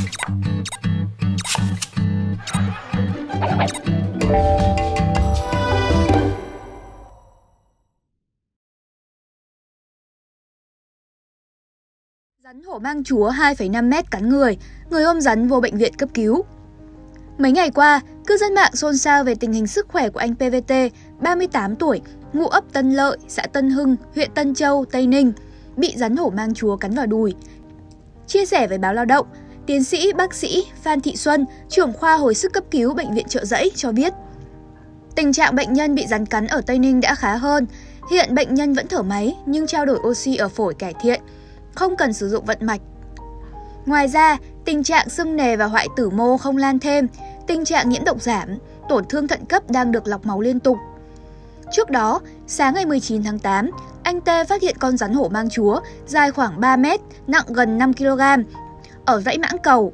Rắn hổ mang chúa 2,5 mét cắn người ôm rắn vô bệnh viện cấp cứu. Mấy ngày qua, cư dân mạng xôn xao về tình hình sức khỏe của anh PVT, 38 tuổi, ngụ ấp Tân Lợi, xã Tân Hưng, huyện Tân Châu, Tây Ninh, bị rắn hổ mang chúa cắn vào đùi. Chia sẻ với báo Lao động, tiến sĩ bác sĩ Phan Thị Xuân, trưởng khoa hồi sức cấp cứu Bệnh viện Chợ Giẫy cho biết, tình trạng bệnh nhân bị rắn cắn ở Tây Ninh đã khá hơn. Hiện bệnh nhân vẫn thở máy nhưng trao đổi oxy ở phổi cải thiện, không cần sử dụng vận mạch. Ngoài ra, tình trạng sưng nề và hoại tử mô không lan thêm, tình trạng nhiễm độc giảm, tổn thương thận cấp đang được lọc máu liên tục. Trước đó, sáng ngày 19 tháng 8, anh T phát hiện con rắn hổ mang chúa dài khoảng 3 mét, nặng gần 5 kg, ở dãy Mãng Cầu.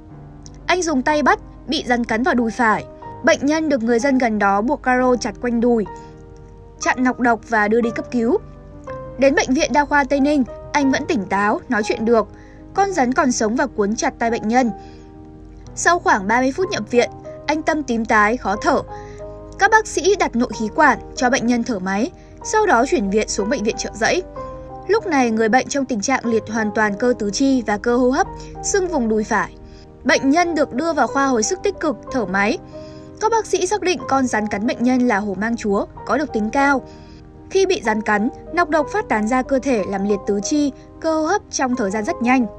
Anh dùng tay bắt, bị rắn cắn vào đùi phải. Bệnh nhân được người dân gần đó buộc caro chặt quanh đùi, chặn nọc độc và đưa đi cấp cứu. Đến Bệnh viện Đa khoa Tây Ninh, anh vẫn tỉnh táo, nói chuyện được. Con rắn còn sống và cuốn chặt tay bệnh nhân. Sau khoảng 30 phút nhập viện, anh Tâm tím tái, khó thở. Các bác sĩ đặt nội khí quản cho bệnh nhân thở máy, sau đó chuyển viện xuống Bệnh viện Chợ Giẫy. Lúc này người bệnh trong tình trạng liệt hoàn toàn cơ tứ chi và cơ hô hấp, sưng vùng đùi phải. Bệnh nhân được đưa vào khoa hồi sức tích cực, thở máy. Các bác sĩ xác định con rắn cắn bệnh nhân là hổ mang chúa, có độc tính cao. Khi bị rắn cắn, nọc độc phát tán ra cơ thể làm liệt tứ chi, cơ hô hấp trong thời gian rất nhanh.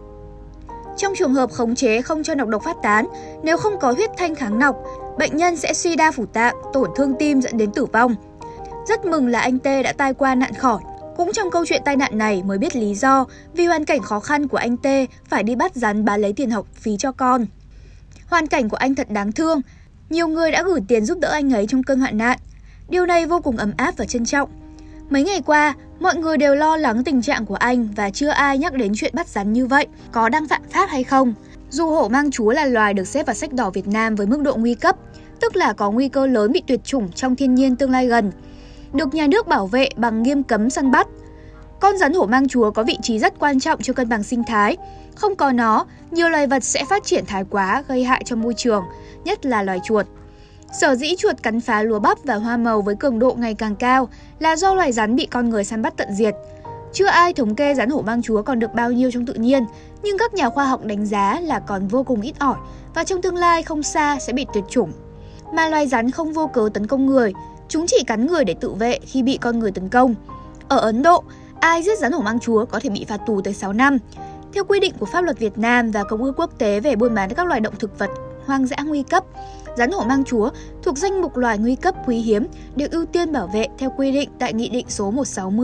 Trong trường hợp khống chế không cho nọc độc phát tán, nếu không có huyết thanh kháng nọc, bệnh nhân sẽ suy đa phủ tạng, tổn thương tim dẫn đến tử vong. Rất mừng là anh T đã tai qua nạn khỏi. Cũng trong câu chuyện tai nạn này mới biết lý do vì hoàn cảnh khó khăn của anh T phải đi bắt rắn bán lấy tiền học phí cho con. Hoàn cảnh của anh thật đáng thương. Nhiều người đã gửi tiền giúp đỡ anh ấy trong cơn hoạn nạn. Điều này vô cùng ấm áp và trân trọng. Mấy ngày qua, mọi người đều lo lắng tình trạng của anh và chưa ai nhắc đến chuyện bắt rắn như vậy có đang phạm pháp hay không. Dù hổ mang chúa là loài được xếp vào sách đỏ Việt Nam với mức độ nguy cấp, tức là có nguy cơ lớn bị tuyệt chủng trong thiên nhiên tương lai gần, được nhà nước bảo vệ bằng nghiêm cấm săn bắt. Con rắn hổ mang chúa có vị trí rất quan trọng cho cân bằng sinh thái. Không có nó, nhiều loài vật sẽ phát triển thái quá, gây hại cho môi trường, nhất là loài chuột. Sở dĩ chuột cắn phá lúa bắp và hoa màu với cường độ ngày càng cao là do loài rắn bị con người săn bắt tận diệt. Chưa ai thống kê rắn hổ mang chúa còn được bao nhiêu trong tự nhiên, nhưng các nhà khoa học đánh giá là còn vô cùng ít ỏi và trong tương lai không xa sẽ bị tuyệt chủng. Mà loài rắn không vô cớ tấn công người, chúng chỉ cắn người để tự vệ khi bị con người tấn công. Ở Ấn Độ, ai giết rắn hổ mang chúa có thể bị phạt tù tới 6 năm. Theo quy định của pháp luật Việt Nam và Công ước Quốc tế về buôn bán các loài động thực vật hoang dã nguy cấp, rắn hổ mang chúa thuộc danh mục loài nguy cấp quý hiếm được ưu tiên bảo vệ theo quy định tại Nghị định số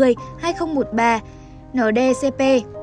160/2013 NDCP.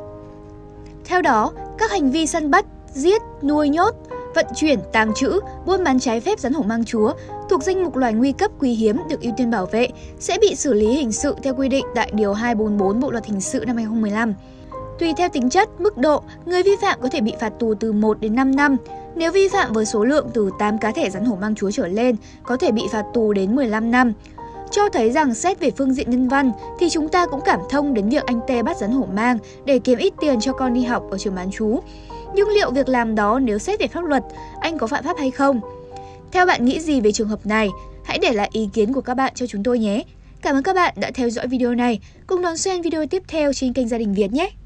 Theo đó, các hành vi săn bắt, giết, nuôi nhốt, vận chuyển, tàng trữ, buôn bán trái phép rắn hổ mang chúa thuộc danh mục loài nguy cấp quý hiếm được ưu tiên bảo vệ sẽ bị xử lý hình sự theo quy định tại Điều 244 Bộ Luật Hình sự năm 2015. Tùy theo tính chất, mức độ, người vi phạm có thể bị phạt tù từ 1 đến 5 năm. Nếu vi phạm với số lượng từ 8 cá thể rắn hổ mang chúa trở lên, có thể bị phạt tù đến 15 năm. Cho thấy rằng xét về phương diện nhân văn thì chúng ta cũng cảm thông đến việc anh T bắt rắn hổ mang để kiếm ít tiền cho con đi học ở trường bán trú. Nhưng liệu việc làm đó nếu xét về pháp luật, anh có phạm pháp hay không? Theo bạn nghĩ gì về trường hợp này? Hãy để lại ý kiến của các bạn cho chúng tôi nhé! Cảm ơn các bạn đã theo dõi video này. Cùng đón xem video tiếp theo trên kênh Gia Đình Việt nhé!